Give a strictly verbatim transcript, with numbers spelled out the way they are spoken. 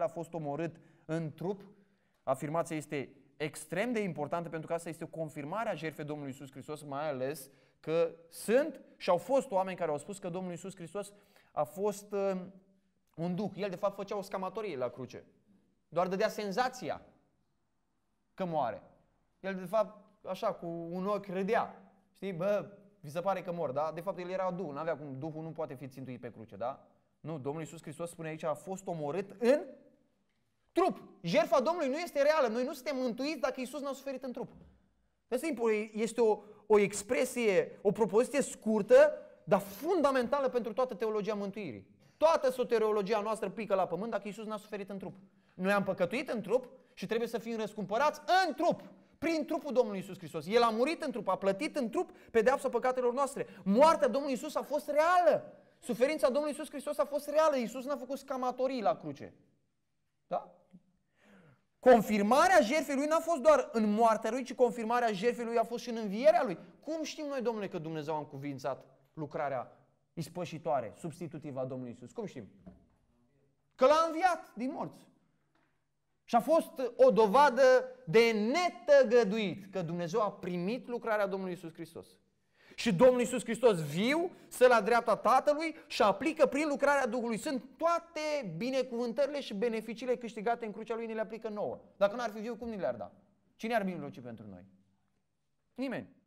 El a fost omorât în trup. Afirmația este extrem de importantă pentru că asta este o confirmare a jertfei Domnului Iisus Hristos, mai ales că sunt și au fost oameni care au spus că Domnul Iisus Hristos a fost uh, un duh. El de fapt făcea o scamatorie la cruce. Doar dădea senzația că moare. El de fapt așa cu un ochi râdea. Știi? Bă, vi se pare că mor, da? De fapt el era duh, n-avea cum, duhul nu poate fi țintuit pe cruce, da? Nu, Domnul Iisus Hristos spune aici a fost omorât în trup. Jertfa Domnului nu este reală. Noi nu suntem mântuiți dacă Iisus n-a suferit în trup. Este o, o expresie, o propoziție scurtă, dar fundamentală pentru toată teologia mântuirii. Toată soteriologia noastră pică la pământ dacă Iisus n-a suferit în trup. Noi am păcătuit în trup și trebuie să fim răscumpărați în trup, prin trupul Domnului Iisus Hristos. El a murit în trup, a plătit în trup pedeapsa păcatelor noastre. Moartea Domnului Iisus a fost reală. Suferința Domnului Iisus Hristos a fost reală. Iisus n-a făcut scamatorii la cruce. Da? Confirmarea jertfei lui n-a fost doar în moartea lui, ci confirmarea jertfei lui a fost și în învierea lui. Cum știm noi, Domnule, că Dumnezeu a încuvințat lucrarea ispășitoare, substitutivă a Domnului Iisus? Cum știm? Că l-a înviat din morți. Și a fost o dovadă de netăgăduit că Dumnezeu a primit lucrarea Domnului Iisus Hristos. Și Domnul Iisus Hristos viu stă la dreapta Tatălui și aplică prin lucrarea Duhului. Sunt toate binecuvântările și beneficiile câștigate în crucea Lui, ni le aplică nouă. Dacă n-ar fi viu, cum ni le-ar da? Cine ar mijloci pentru noi? Nimeni.